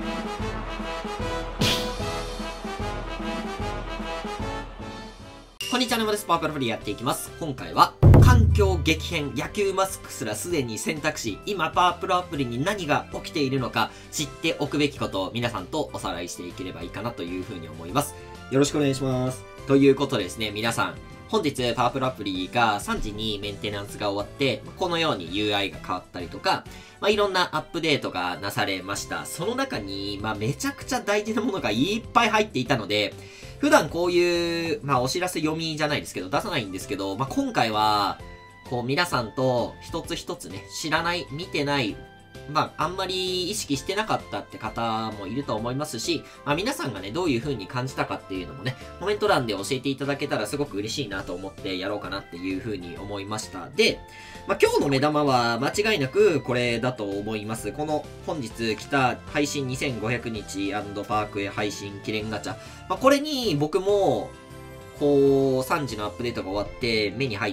こんにちは、沼です。パワープロフリーやっていきます。今回は、環境激変、野球マスクすらすでに選択肢、今パワープロアプリに何が起きているのか、知っておくべきことを皆さんとおさらいしていければいいかなというふうに思います。よろしくお願いします。ということでですね、皆さん、本日パワープロアプリが3時にメンテナンスが終わって、このように UI が変わったりとか、いろんなアップデートがなされました。その中に、めちゃくちゃ大事なものがいっぱい入っていたので、普段こういう、お知らせ読みじゃないですけど、出さないんですけど、今回は、皆さんと一つ一つね、知らない、見てない、あんまり意識してなかったって方もいると思いますし、皆さんがね、どういう風に感じたかっていうのもね、コメント欄で教えていただけたらすごく嬉しいなと思ってやろうかなっていう風に思いました。で、今日の目玉は間違いなくこれだと思います。この本日来た配信2500日&パークへ配信記念ガチャ。これに僕も、3時のアップデートが終わって目に入って、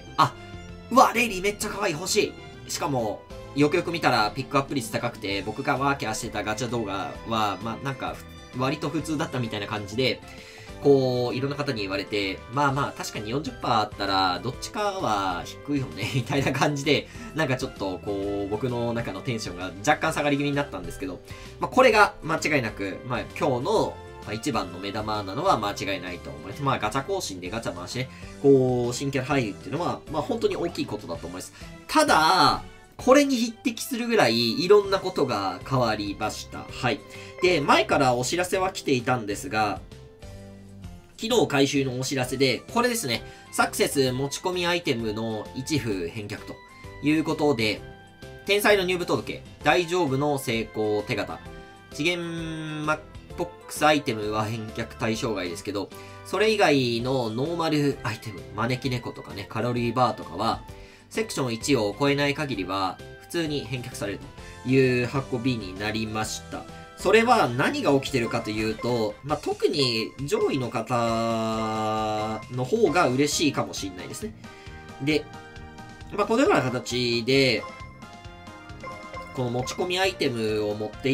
うわ、レイリーめっちゃ可愛い欲しい。しかも、よくよく見たらピックアップ率高くて、僕がワーキャーしてたガチャ動画は、なんか、割と普通だったみたいな感じで、いろんな方に言われて、確かに 40% あったら、どっちかは低いよね、みたいな感じで、なんかちょっと、僕の中のテンションが若干下がり気味になったんですけど、これが間違いなく、今日の、一番の目玉なのは間違いないと思います。ガチャ更新でガチャ回しね、新キャラ入るっていうのは、本当に大きいことだと思います。ただ、これに匹敵するぐらいいろんなことが変わりました。はい。で、前からお知らせは来ていたんですが、昨日回収のお知らせで、これですね、サクセス持ち込みアイテムの一部返却ということで、天才の入部届、大丈夫の成功手形、次元マッボックスアイテムは返却対象外ですけど、それ以外のノーマルアイテム、招き猫とかね、カロリーバーとかは、セクション1を超えない限りは、普通に返却されるという運びになりました。それは何が起きてるかというと、特に上位の方の方が嬉しいかもしれないですね。で、このような形で、この持ち込みアイテムを持っていって、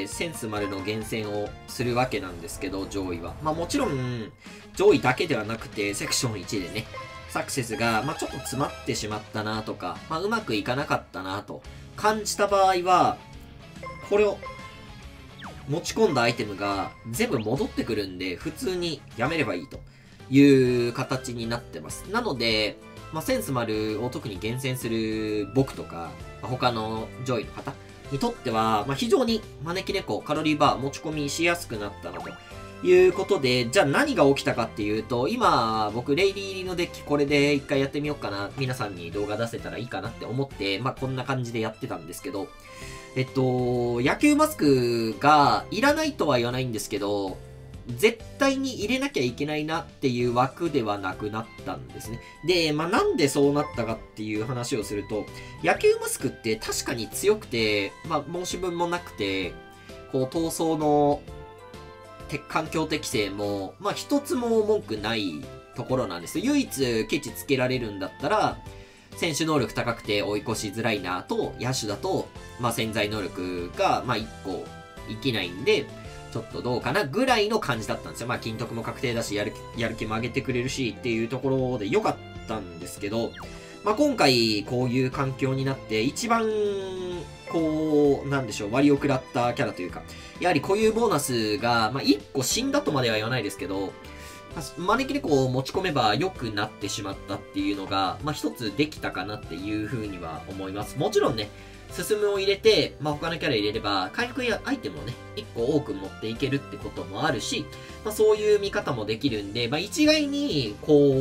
センス丸の厳選をするわけなんですけど、上位は。もちろん、上位だけではなくて、セクション1でね、サクセスが、ちょっと詰まってしまったなとか、うまくいかなかったなと感じた場合は、これを持ち込んだアイテムが全部戻ってくるんで、普通にやめればいいという形になってます。なので、センス丸を特に厳選する僕とか、他の上位の方にとっては、非常に招き猫、カロリーバー持ち込みしやすくなったのと。いうことで、じゃあ何が起きたかっていうと、今、僕、レイリー入りのデッキこれで一回やってみようかな。皆さんに動画出せたらいいかなって思って、こんな感じでやってたんですけど、野球マスクがいらないとは言わないんですけど、絶対に入れなきゃいけないなっていう枠ではなくなったんですね。で、なんでそうなったかっていう話をすると、野球マスクって確かに強くて、申し分もなくて、闘争の、環境適性も、一つも文句ないところなんです。唯一ケチつけられるんだったら、選手能力高くて追い越しづらいなと、野手だと、潜在能力が、一個生きないんで、ちょっとどうかなぐらいの感じだったんですよ。金得も確定だし、やる気も上げてくれるしっていうところで良かったんですけど、今回こういう環境になって、一番、なんでしょう、割を食らったキャラというか、やはり固有ボーナスが、1個死んだとまでは言わないですけど、招き猫を持ち込めば良くなってしまったっていうのが、一つできたかなっていう風には思います。もちろんね、進むを入れて、他のキャラ入れれば、回復やアイテムをね、1個多く持っていけるってこともあるし、そういう見方もできるんで、一概に、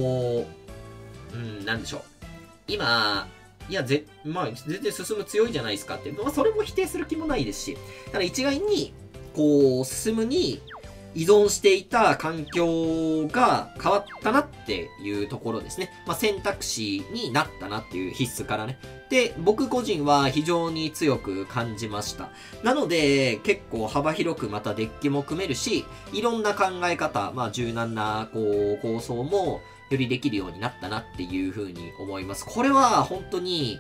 なんでしょう。今、いや、全然進む強いじゃないですかって。それも否定する気もないですし。ただ一概に、進むに依存していた環境が変わったなっていうところですね。選択肢になったなっていう必須からね。で、僕個人は非常に強く感じました。なので、結構幅広くまたデッキも組めるし、いろんな考え方、柔軟な、構想も、よりできるようになったなっていう風に思います。これは本当に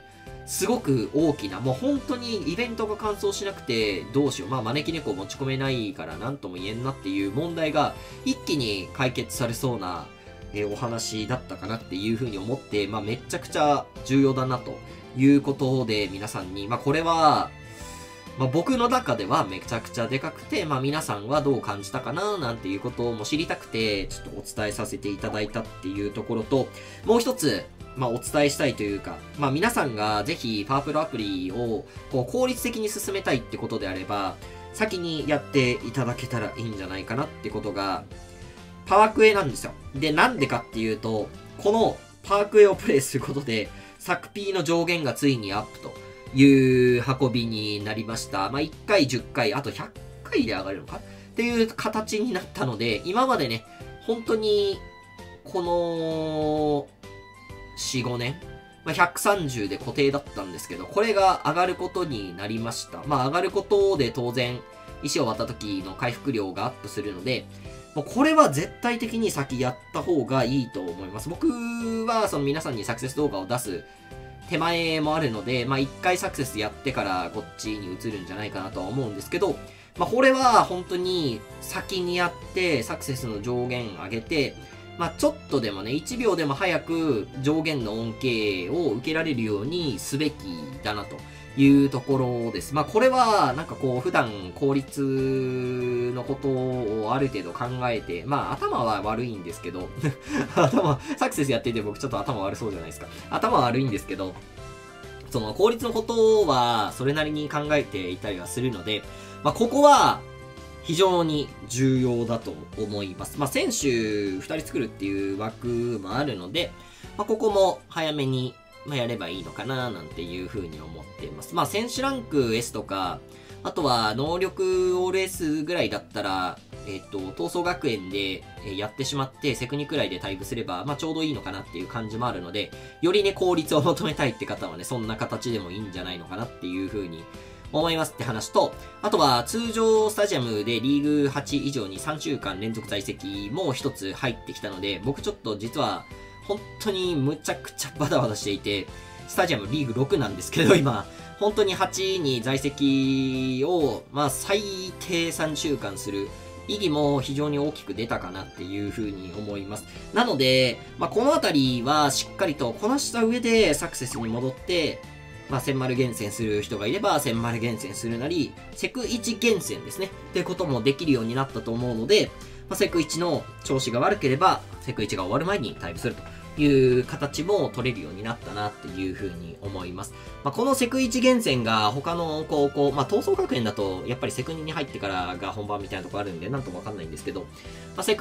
すごく大きな、もう本当にイベントが完走しなくてどうしよう。まあ招き猫を持ち込めないから何とも言えんなっていう問題が一気に解決されそうな、お話だったかなっていうふうに思って、まあめちゃくちゃ重要だなということで皆さんに、まあこれは、まあ僕の中ではめちゃくちゃでかくて、まあ皆さんはどう感じたかななんていうことも知りたくて、ちょっとお伝えさせていただいたっていうところと、もう一つ、まあお伝えしたいというか、まあ皆さんがぜひパワープロアプリをこう効率的に進めたいってことであれば、先にやっていただけたらいいんじゃないかなってことが、パワークエなんですよ。で、なんでかっていうと、このパワークエをプレイすることで、サクピーの上限がついにアップという運びになりました。まあ1回、10回、あと100回で上がるのかっていう形になったので、今までね、本当に、この、4、5年、まあ、130で固定だったんですけど、これが上がることになりました。まあ上がることで当然、石を割った時の回復量がアップするので、もうこれは絶対的に先やった方がいいと思います。僕はその皆さんにサクセス動画を出す手前もあるので、まあ一回サクセスやってからこっちに移るんじゃないかなとは思うんですけど、まあこれは本当に先にやってサクセスの上限上げて、まあちょっとでもね、1秒でも早く上限の恩恵を受けられるようにすべきだなというところです。まあこれはなんかこう普段効率のことをある程度考えて、まあ頭は悪いんですけど、サクセスやってて僕ちょっと頭悪そうじゃないですか。頭悪いんですけど、その効率のことはそれなりに考えていたりはするので、まあここは非常に重要だと思います。まあ選手2人作るっていう枠もあるので、まあここも早めにまあ、やればいいのかななんていう風に思っています。まあ、選手ランク S とか、あとは能力オール S ぐらいだったら、闘争学園でやってしまって、セクニくらいで退部すれば、まあ、ちょうどいいのかなっていう感じもあるので、よりね、効率を求めたいって方はね、そんな形でもいいんじゃないのかなっていう風に思いますって話と、あとは通常スタジアムでリーグ8以上に3週間連続在籍も一つ入ってきたので、僕ちょっと実は、本当にむちゃくちゃバタバタしていて、スタジアムリーグ6なんですけど、今、本当に8に在籍を、まあ、最低3週間する意義も非常に大きく出たかなっていうふうに思います。なので、まあ、このあたりはしっかりとこなした上でサクセスに戻って、まあ、1000丸厳選する人がいれば、1000丸厳選するなり、セク1厳選ですね。っていうこともできるようになったと思うので、まあ、セク1の調子が悪ければ、セク1が終わる前に退部するという形も取れるようになったなっていうふうに思います。まあ、このセク1厳選が他の高校、まあ、闘争学園だとやっぱりセク2に入ってからが本番みたいなとこあるんでなんともわかんないんですけど、まあ、セク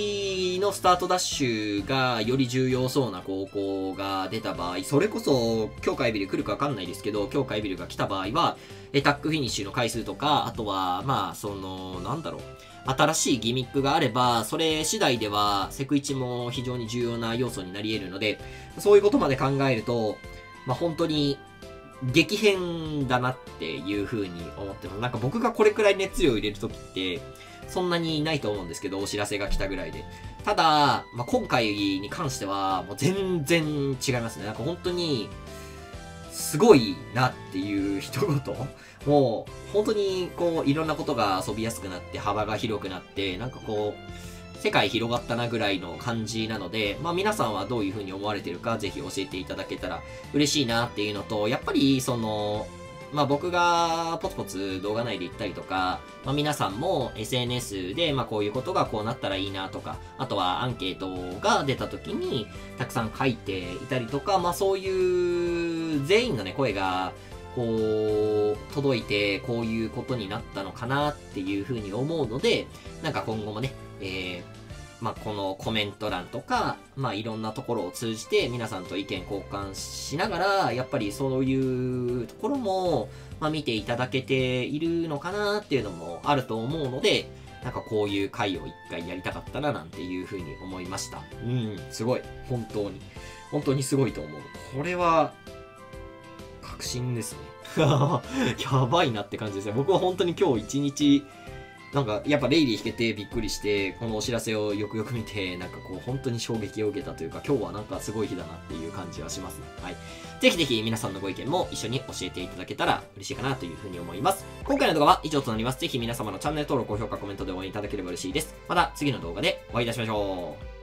1のスタートダッシュがより重要そうな高校が出た場合、それこそ強化エビル来るかわかんないですけど、強化エビルが来た場合は、タックフィニッシュの回数とか、あとは、まあ、なんだろう、新しいギミックがあれば、それ次第では、セク1も非常に重要な要素になり得るので、そういうことまで考えると、まあ、本当に、激変だなっていう風に思ってます。なんか僕がこれくらい熱量を入れるときって、そんなにないと思うんですけど、お知らせが来たぐらいで。ただ、まあ、今回に関しては、もう全然違いますね。なんか本当に、すごいなっていう一言。もう、本当に、こう、いろんなことが遊びやすくなって、幅が広くなって、なんかこう、世界広がったなぐらいの感じなので、まあ皆さんはどういう風に思われてるか、ぜひ教えていただけたら嬉しいなっていうのと、やっぱり、まあ僕がポツポツ動画内で言ったりとか、まあ皆さんも SNS で、まあこういうことがこうなったらいいなとか、あとはアンケートが出た時にたくさん書いていたりとか、まあそういう全員のね、声が、こう、届いて、こういうことになったのかなっていうふうに思うので、なんか今後もね、まあ、このコメント欄とか、まあ、いろんなところを通じて皆さんと意見交換しながら、やっぱりそういうところも、まあ、見ていただけているのかなっていうのもあると思うので、なんかこういう回を一回やりたかったななんていうふうに思いました。うん、すごい。本当に。本当にすごいと思う。これは、確信ですね。やばいなって感じですね。僕は本当に今日一日、 なんか、やっぱレイリー引けてびっくりして、このお知らせをよくよく見て、なんかこう、本当に衝撃を受けたというか、今日はなんかすごい日だなっていう感じはしますね。はい。ぜひぜひ皆さんのご意見も一緒に教えていただけたら嬉しいかなというふうに思います。今回の動画は以上となります。ぜひ皆様のチャンネル登録、高評価、コメントで応援いただければ嬉しいです。また次の動画でお会いいたしましょう。